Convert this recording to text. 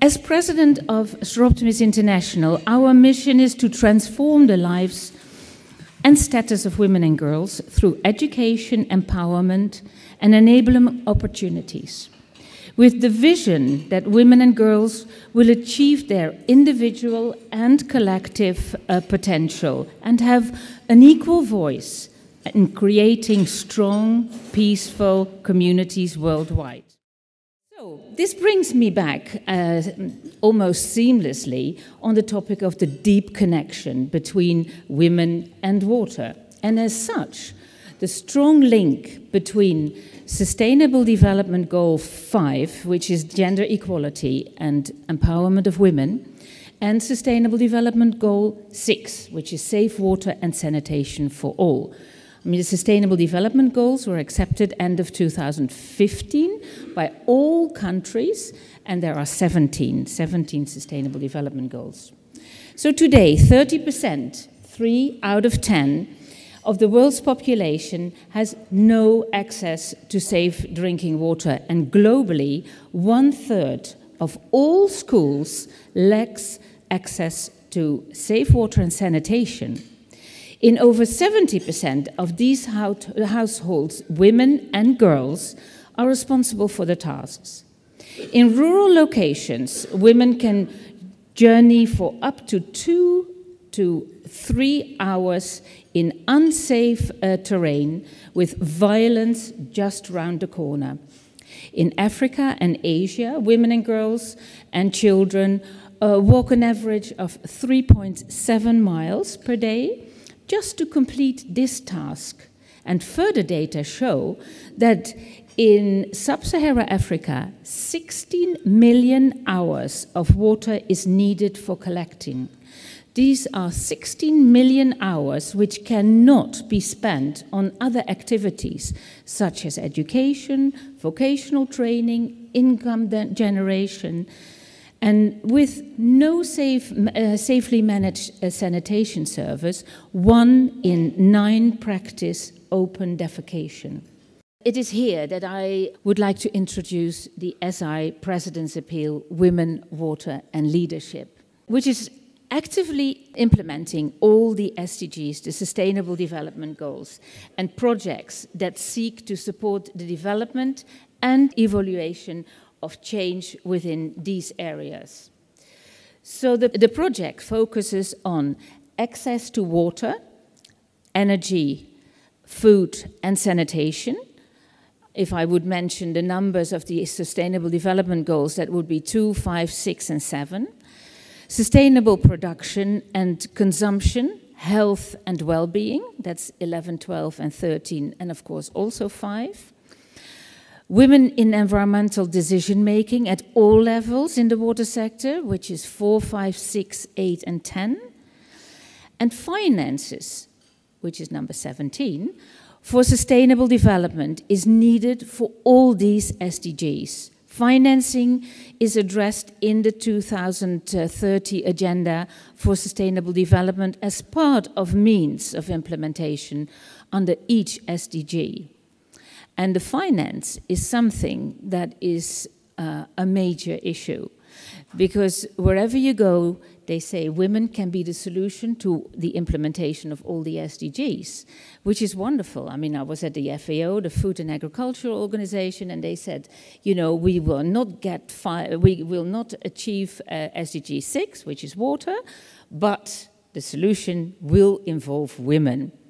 As president of Soroptimist International, our mission is to transform the lives and status of women and girls through education, empowerment, and enablement opportunities, with the vision that women and girls will achieve their individual and collective potential and have an equal voice in creating strong, peaceful communities worldwide. So this brings me back almost seamlessly on the topic of the deep connection between women and water. And as such, the strong link between Sustainable Development Goal 5, which is gender equality and empowerment of women, and Sustainable Development Goal 6, which is safe water and sanitation for all. I mean, the Sustainable Development Goals were accepted end of 2015 by all countries, and there are 17 Sustainable Development Goals. So today, 30%, 3 out of 10, of the world's population has no access to safe drinking water, and globally, 1/3 of all schools lacks access to safe water and sanitation. In over 70% of these households, women and girls are responsible for the tasks. In rural locations, women can journey for up to 2 to 3 hours in unsafe terrain with violence just round the corner. In Africa and Asia, women and girls and children walk an average of 3.7 miles per day just to complete this task. And further data show that in sub-Saharan Africa, 16 million hours of water is needed for collecting. These are 16 million hours which cannot be spent on other activities, such as education, vocational training, income generation, and with no safely managed sanitation service, 1 in 9 practice open defecation. It is here that I would like to introduce the SI President's Appeal, Women, Water and Leadership, which is actively implementing all the SDGs, the Sustainable Development Goals, and projects that seek to support the development and evaluation of change within these areas. So the project focuses on access to water, energy, food and sanitation. If I would mention the numbers of the Sustainable Development Goals, that would be 2, 5, 6 and 7. Sustainable production and consumption, health and well-being, that's 11, 12 and 13, and of course also 5. Women in environmental decision-making at all levels in the water sector, which is 4, 5, 6, 8 and 10. And finances, which is number 17, for sustainable development is needed for all these SDGs. Financing is addressed in the 2030 Agenda for Sustainable Development as part of means of implementation under each SDG. And the finance is something that is a major issue, because wherever you go, they say women can be the solution to the implementation of all the SDGs, which is wonderful. I mean, I was at the FAO, the Food and Agricultural Organization, and they said, you know, we will not achieve SDG 6, which is water, but the solution will involve women.